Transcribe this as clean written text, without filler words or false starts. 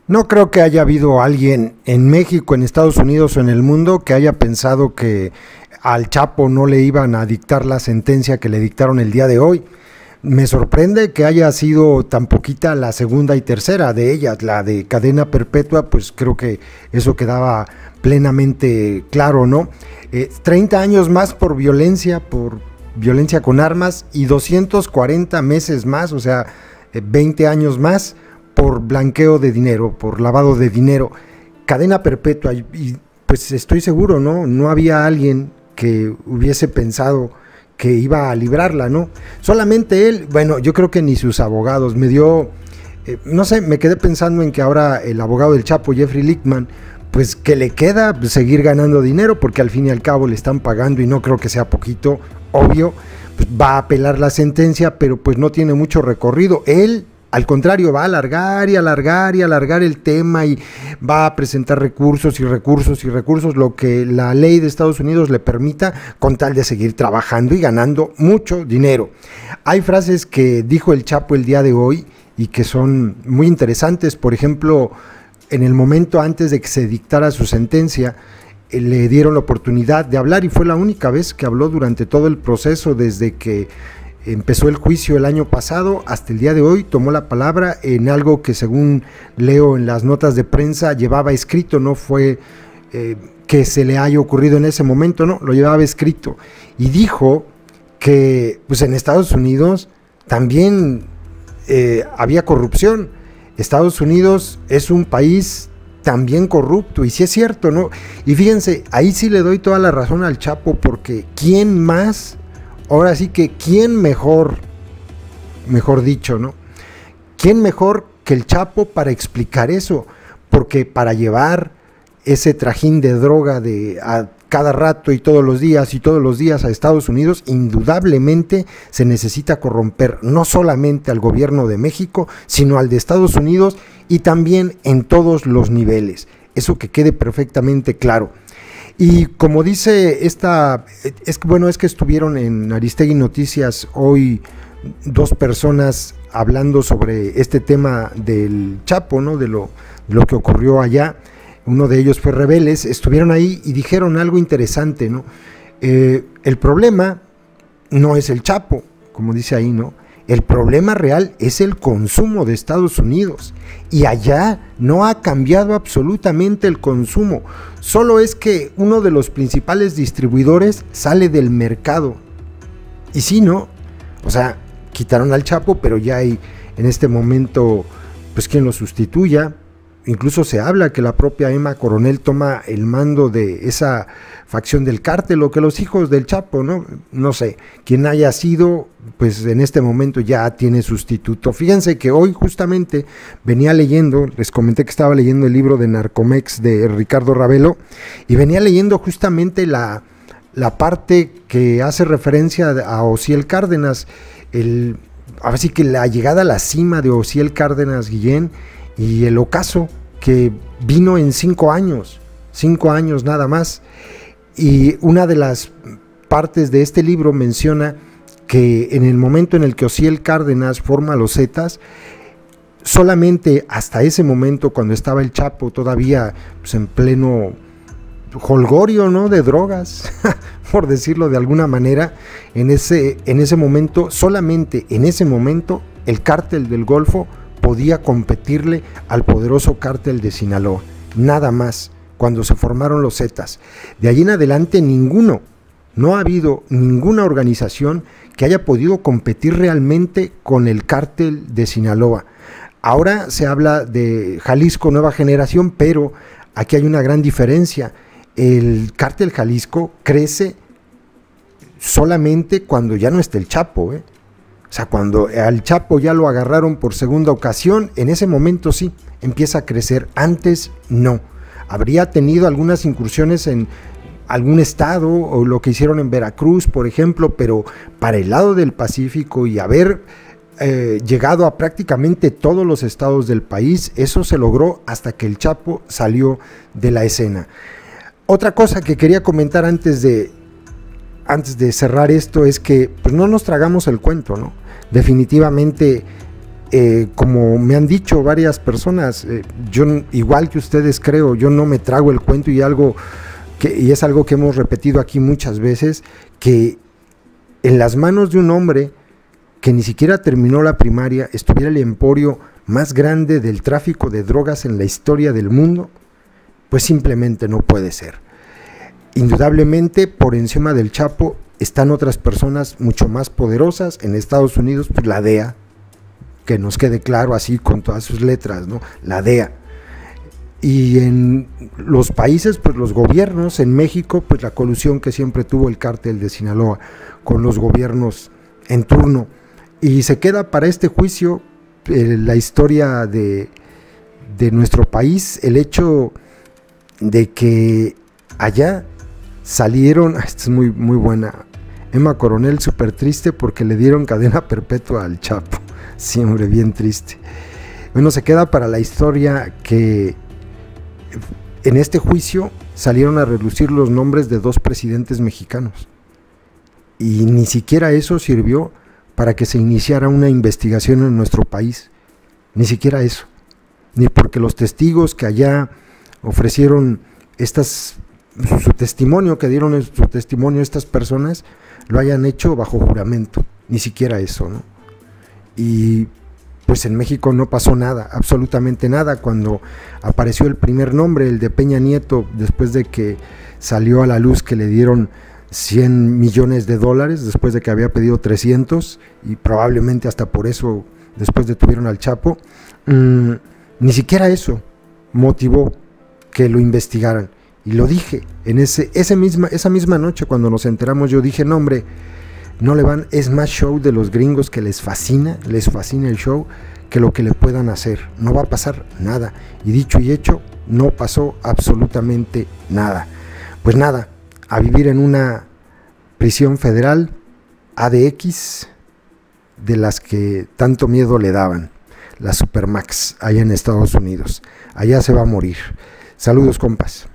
No creo que haya habido alguien en México, en Estados Unidos o en el mundo que haya pensado que al Chapo no le iban a dictar la sentencia que le dictaron el día de hoy. Me sorprende que haya sido tan poquita la segunda y tercera de ellas, la de cadena perpetua, pues creo que eso quedaba plenamente claro, ¿no? 30 años más por violencia con armas y 240 meses más, o sea, 20 años más por blanqueo de dinero, por lavado de dinero, cadena perpetua, y pues estoy seguro, ¿no? No había alguien que hubiese pensado que iba a librarla, ¿no? Solamente él, bueno, yo creo que ni sus abogados, no sé, me quedé pensando en que ahora el abogado del Chapo, Jeffrey Lichtman, pues que le queda seguir ganando dinero, porque al fin y al cabo le están pagando y no creo que sea poquito, obvio, pues va a apelar la sentencia, pero pues no tiene mucho recorrido. Él, al contrario, va a alargar y alargar y alargar el tema y va a presentar recursos y recursos y recursos, lo que la ley de Estados Unidos le permita, con tal de seguir trabajando y ganando mucho dinero. Hay frases que dijo el Chapo el día de hoy y que son muy interesantes. Por ejemplo, en el momento antes de que se dictara su sentencia, le dieron la oportunidad de hablar y fue la única vez que habló durante todo el proceso, desde que empezó el juicio el año pasado hasta el día de hoy. Tomó la palabra en algo que, según leo en las notas de prensa, llevaba escrito, no fue que se le haya ocurrido en ese momento, no, lo llevaba escrito, y dijo que pues en Estados Unidos también había corrupción. Estados Unidos es un país también corrupto, y sí es cierto, ¿no? Y fíjense, ahí sí le doy toda la razón al Chapo, porque ¿quién más? Ahora sí que ¿quién mejor dicho, ¿no? ¿Quién mejor que el Chapo para explicar eso? Porque para llevar ese trajín de droga a cada rato y todos los días a Estados Unidos, indudablemente se necesita corromper no solamente al gobierno de México, sino al de Estados Unidos, y también en todos los niveles. Eso que quede perfectamente claro. Y como dice es que estuvieron en Aristegui Noticias hoy dos personas hablando sobre este tema del Chapo, ¿no? De lo que ocurrió allá. Uno de ellos fue Rebeles, estuvieron ahí y dijeron algo interesante, ¿no? El problema no es el Chapo, como dice ahí, ¿no? El problema real es el consumo de Estados Unidos, y allá no ha cambiado absolutamente el consumo, solo es que uno de los principales distribuidores sale del mercado. Y sí, ¿no? O sea, quitaron al Chapo, pero ya hay en este momento pues quien lo sustituya. Incluso se habla que la propia Emma Coronel toma el mando de esa facción del cártel, o que los hijos del Chapo, ¿no? No sé, quien haya sido, pues en este momento ya tiene sustituto. Fíjense que hoy justamente venía leyendo, les comenté que estaba leyendo el libro de Narcomex de Ricardo Ravelo, y venía leyendo justamente la parte que hace referencia a Osiel Cárdenas, ahora sí que la llegada a la cima de Osiel Cárdenas Guillén, y el ocaso que vino en 5 años nada más. Y una de las partes de este libro menciona que en el momento en el que Osiel Cárdenas forma los Zetas, solamente hasta ese momento, cuando estaba el Chapo todavía pues en pleno jolgorio, ¿no?, de drogas, por decirlo de alguna manera, en ese momento, solamente en ese momento, el cártel del Golfo podía competirle al poderoso cártel de Sinaloa, nada más, cuando se formaron los Zetas. De allí en adelante no ha habido ninguna organización que haya podido competir realmente con el cártel de Sinaloa. Ahora se habla de Jalisco Nueva Generación, pero aquí hay una gran diferencia. El cártel Jalisco crece solamente cuando ya no está el Chapo, O sea, cuando al Chapo ya lo agarraron por segunda ocasión, en ese momento sí, empieza a crecer. Antes no. Habría tenido algunas incursiones en algún estado, o lo que hicieron en Veracruz, por ejemplo, pero para el lado del Pacífico y haber llegado a prácticamente todos los estados del país, eso se logró hasta que el Chapo salió de la escena. Otra cosa que quería comentar antes de cerrar esto es que pues no nos tragamos el cuento, ¿no? Definitivamente como me han dicho varias personas, yo igual que ustedes creo, yo no me trago el cuento, y es algo que hemos repetido aquí muchas veces, que en las manos de un hombre que ni siquiera terminó la primaria estuviera el emporio más grande del tráfico de drogas en la historia del mundo, pues simplemente no puede ser. Indudablemente, por encima del Chapo están otras personas mucho más poderosas. En Estados Unidos, pues la DEA, que nos quede claro así con todas sus letras, ¿no? La DEA. Y en los países, pues los gobiernos. En México, pues la colusión que siempre tuvo el cártel de Sinaloa con los gobiernos en turno. Y se queda para este juicio la historia de nuestro país, el hecho de que allá salieron, esta es muy, muy buena, Emma Coronel súper triste porque le dieron cadena perpetua al Chapo. Sí, hombre, bien triste. Bueno, se queda para la historia que en este juicio salieron a relucir los nombres de 2 presidentes mexicanos, y ni siquiera eso sirvió para que se iniciara una investigación en nuestro país, ni siquiera eso, ni porque los testigos que allá ofrecieron su testimonio, que dieron su testimonio estas personas, lo hayan hecho bajo juramento, ni siquiera eso, ¿no? Y pues en México no pasó nada, absolutamente nada. Cuando apareció el primer nombre, el de Peña Nieto, después de que salió a la luz que le dieron $100 millones, después de que había pedido 300, y probablemente hasta por eso después detuvieron al Chapo, ni siquiera eso motivó que lo investigaran. Y lo dije, en esa misma noche cuando nos enteramos, yo dije, no hombre, no le van, es más show de los gringos que les fascina el show, que lo que le puedan hacer. No va a pasar nada. Y dicho y hecho, no pasó absolutamente nada. Pues nada, a vivir en una prisión federal ADX, de las que tanto miedo le daban, la Supermax, allá en Estados Unidos. Allá se va a morir. Saludos, compas.